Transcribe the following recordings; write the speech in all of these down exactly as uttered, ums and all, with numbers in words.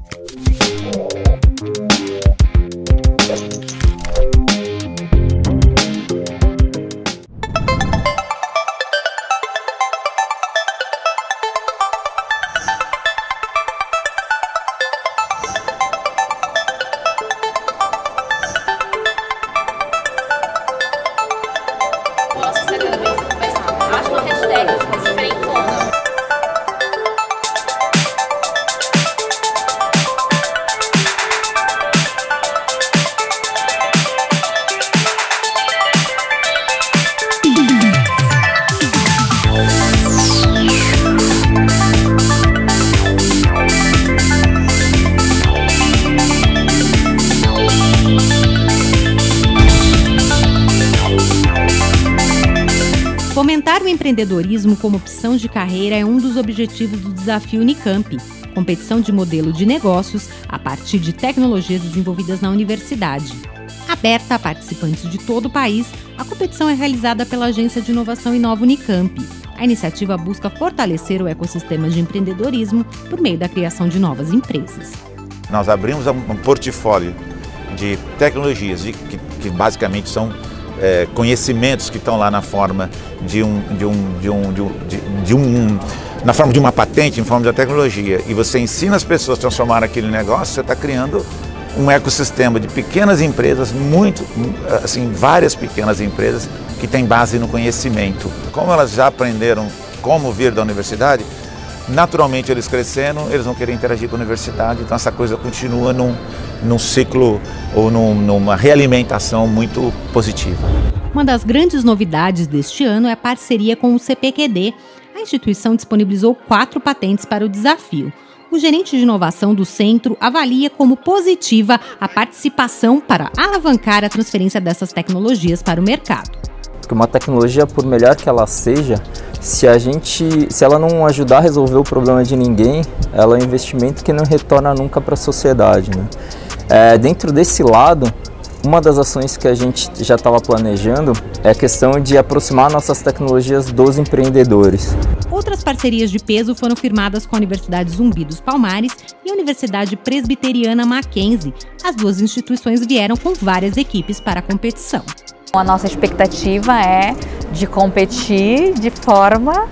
Fomentar o empreendedorismo como opção de carreira é um dos objetivos do Desafio Unicamp, competição de modelo de negócios a partir de tecnologias desenvolvidas na universidade. Aberta a participantes de todo o país, a competição é realizada pela Agência de Inovação Inova Unicamp. A iniciativa busca fortalecer o ecossistema de empreendedorismo por meio da criação de novas empresas. Nós abrimos um portfólio de tecnologias de, que, que basicamente são É, conhecimentos que estão lá na forma de um, de um, de um, de um, de, de um, na forma de uma patente, em forma de tecnologia, e você ensina as pessoas a transformar aquele negócio, você está criando um ecossistema de pequenas empresas, muito, assim, várias pequenas empresas que têm base no conhecimento. Como elas já aprenderam como vir da universidade, naturalmente eles crescendo, eles vão querer interagir com a universidade, então essa coisa continua num, num ciclo ou num, numa realimentação muito positiva. Uma das grandes novidades deste ano é a parceria com o C P Q D. A instituição disponibilizou quatro patentes para o desafio. O gerente de inovação do centro avalia como positiva a participação para alavancar a transferência dessas tecnologias para o mercado. Porque uma tecnologia, por melhor que ela seja, se a gente, se ela não ajudar a resolver o problema de ninguém, ela é um investimento que não retorna nunca para a sociedade, né? É, dentro desse lado, uma das ações que a gente já estava planejando é a questão de aproximar nossas tecnologias dos empreendedores. Outras parcerias de peso foram firmadas com a Universidade Zumbi dos Palmares e a Universidade Presbiteriana Mackenzie. As duas instituições vieram com várias equipes para a competição. A nossa expectativa é de competir de forma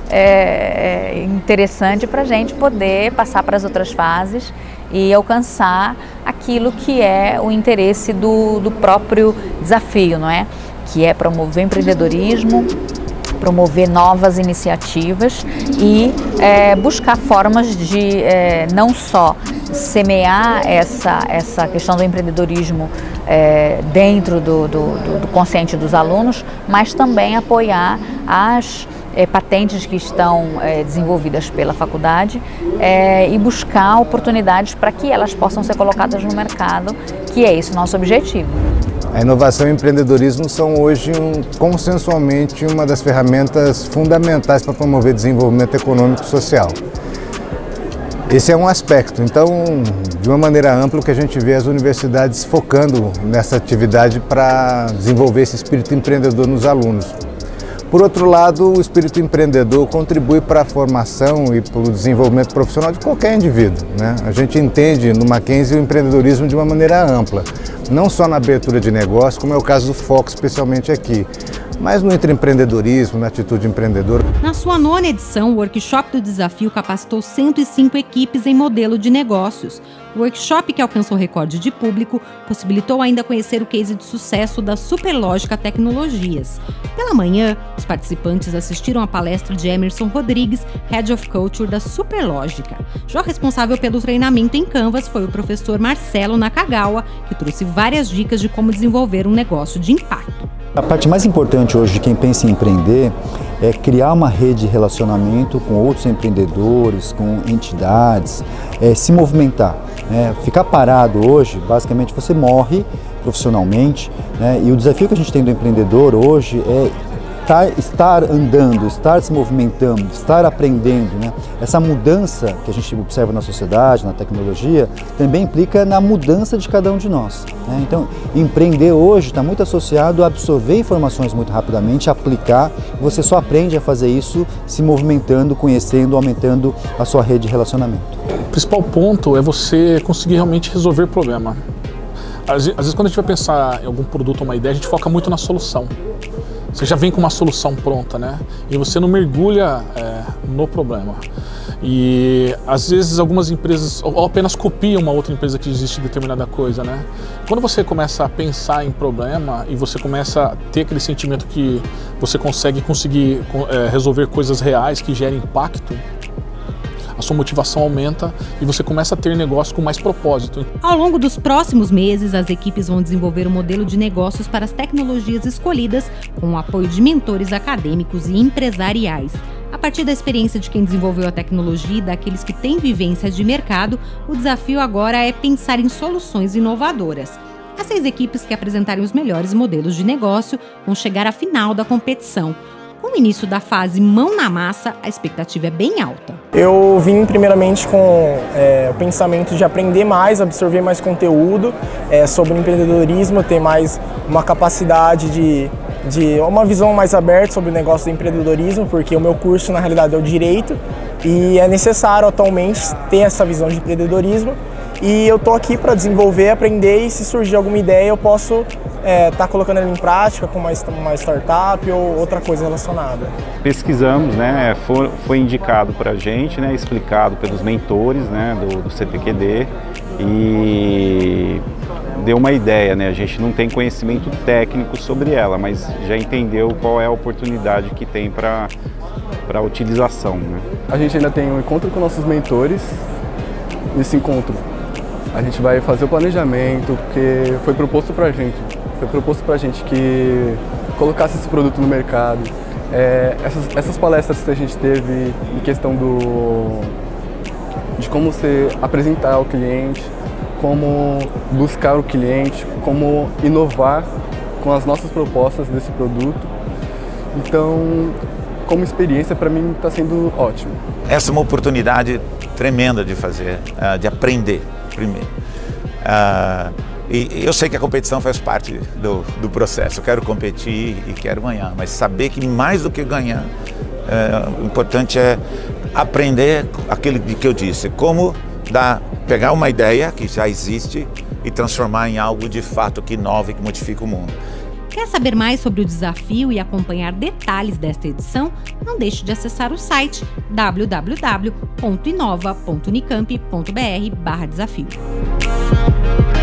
é, interessante para a gente poder passar para as outras fases e alcançar aquilo que é o interesse do, do próprio desafio, não é? Que é promover empreendedorismo, promover novas iniciativas e é, buscar formas de é, não só semear essa, essa questão do empreendedorismo é, dentro do, do, do consciente dos alunos, mas também apoiar as é, patentes que estão é, desenvolvidas pela faculdade é, e buscar oportunidades para que elas possam ser colocadas no mercado, que é esse o nosso objetivo. A inovação e o empreendedorismo são hoje um, consensualmente uma das ferramentas fundamentais para promover desenvolvimento econômico e social. Esse é um aspecto, então, de uma maneira ampla, o que a gente vê as universidades focando nessa atividade para desenvolver esse espírito empreendedor nos alunos. Por outro lado, o espírito empreendedor contribui para a formação e para o desenvolvimento profissional de qualquer indivíduo, né? A gente entende no Mackenzie o empreendedorismo de uma maneira ampla, não só na abertura de negócio, como é o caso do foco especialmente aqui, mas no empreendedorismo, na atitude empreendedora. Na sua nona edição, o Workshop do Desafio capacitou cento e cinco equipes em modelo de negócios. O workshop, que alcançou recorde de público, possibilitou ainda conhecer o case de sucesso da Superlógica Tecnologias. Pela manhã, os participantes assistiram à palestra de Emerson Rodrigues, Head of Culture da Superlógica. Já responsável pelo treinamento em Canvas foi o professor Marcelo Nakagawa, que trouxe várias dicas de como desenvolver um negócio de impacto. A parte mais importante hoje de quem pensa em empreender é criar uma rede de relacionamento com outros empreendedores, com entidades, é, se movimentar. Né? Ficar parado hoje, basicamente você morre profissionalmente, né? E o desafio que a gente tem do empreendedor hoje é estar, estar andando, estar se movimentando, estar aprendendo, né? Essa mudança que a gente observa na sociedade, na tecnologia, também implica na mudança de cada um de nós, né? Então, empreender hoje está muito associado a absorver informações muito rapidamente, aplicar. Você só aprende a fazer isso se movimentando, conhecendo, aumentando a sua rede de relacionamento. O principal ponto é você conseguir realmente resolver o problema. Às vezes, quando a gente vai pensar em algum produto ou uma ideia, a gente foca muito na solução. Você já vem com uma solução pronta, né? E você não mergulha é, no problema. E às vezes algumas empresas ou apenas copiam uma outra empresa que existe determinada coisa, né? Quando você começa a pensar em problema e você começa a ter aquele sentimento que você consegue conseguir é, resolver coisas reais que gerem impacto, a sua motivação aumenta e você começa a ter negócio com mais propósito. Ao longo dos próximos meses, as equipes vão desenvolver um modelo de negócios para as tecnologias escolhidas, com o apoio de mentores acadêmicos e empresariais. A partir da experiência de quem desenvolveu a tecnologia e daqueles que têm vivência de mercado, o desafio agora é pensar em soluções inovadoras. As seis equipes que apresentarem os melhores modelos de negócio vão chegar à final da competição. Com o início da fase mão na massa, a expectativa é bem alta. Eu vim primeiramente com é, o pensamento de aprender mais, absorver mais conteúdo é, sobre empreendedorismo, ter mais uma capacidade de, de uma visão mais aberta sobre o negócio do empreendedorismo, porque o meu curso na realidade é o direito e é necessário atualmente ter essa visão de empreendedorismo. E eu estou aqui para desenvolver, aprender e se surgir alguma ideia eu posso estar é, tá colocando ela em prática com uma, uma startup ou outra coisa relacionada. Pesquisamos, né, foi, foi indicado para a gente, né, explicado pelos mentores, né, do, do C P Q D e deu uma ideia, né, a gente não tem conhecimento técnico sobre ela, mas já entendeu qual é a oportunidade que tem para para a utilização, né. A gente ainda tem um encontro com nossos mentores. Nesse encontro a gente vai fazer o planejamento, porque foi proposto pra gente, foi proposto pra gente que colocasse esse produto no mercado. É, essas, essas palestras que a gente teve em questão do, de como você apresentar ao cliente, como buscar o cliente, como inovar com as nossas propostas desse produto. Então, como experiência, para mim está sendo ótimo. Essa é uma oportunidade tremenda de fazer, uh, de aprender primeiro. Uh, e eu sei que a competição faz parte do, do processo. Eu quero competir e quero ganhar, mas saber que mais do que ganhar, uh, o importante é aprender aquilo que eu disse, como dar, pegar uma ideia que já existe e transformar em algo de fato que inove, que modifica o mundo. Quer saber mais sobre o desafio e acompanhar detalhes desta edição? Não deixe de acessar o site w w w ponto inova ponto unicamp ponto b r barra desafio.